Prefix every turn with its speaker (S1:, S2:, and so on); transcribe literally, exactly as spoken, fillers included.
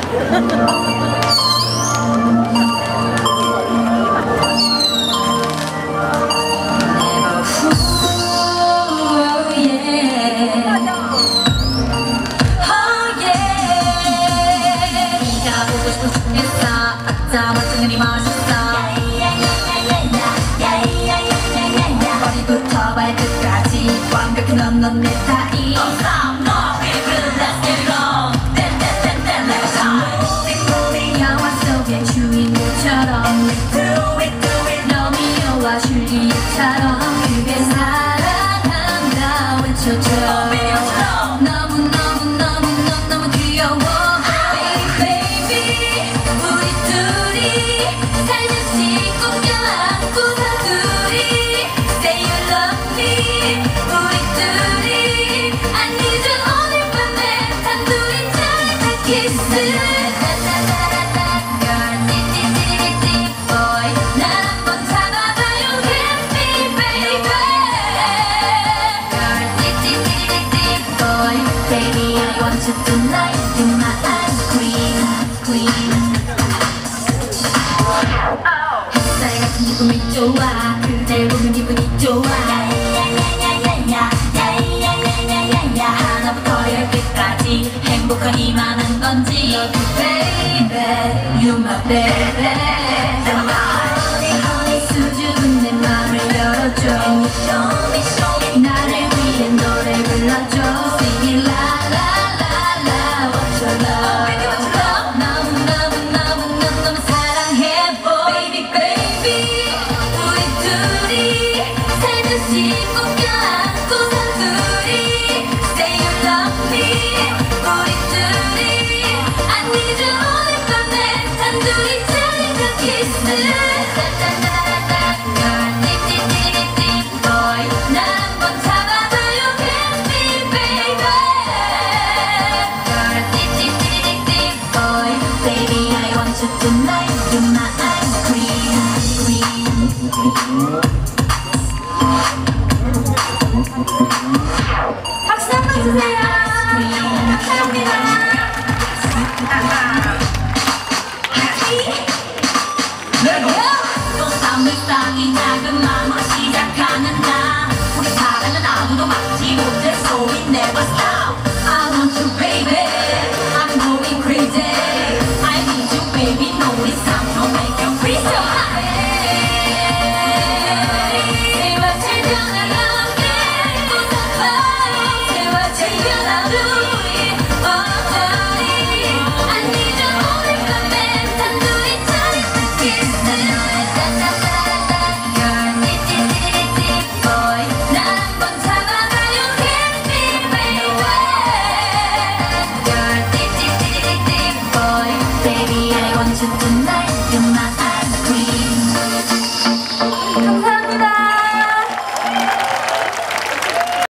S1: 완전히 멋있어. 머리부터 발끝까지 완벽히 넌 넌 내 타입. Don't stop, no, baby, let's get it on. Then, then, then, then, let's go. Moving, moving, 영화 속의 주인공처럼. And we do it, do it. 로미오와 줄리엣처럼 그게 사랑한다 외쳐줘. 너무 너무 너무 너무 너무 귀여워. Baby, I want you tonight. You're my ice cream, queen. 햇살 같은 기분이 좋아. 그댈 보면 기분이 좋아. 야야야야야야야야야야야야. 하나부터 열끝까지 행복하기만 한 건지. Baby, you're my baby.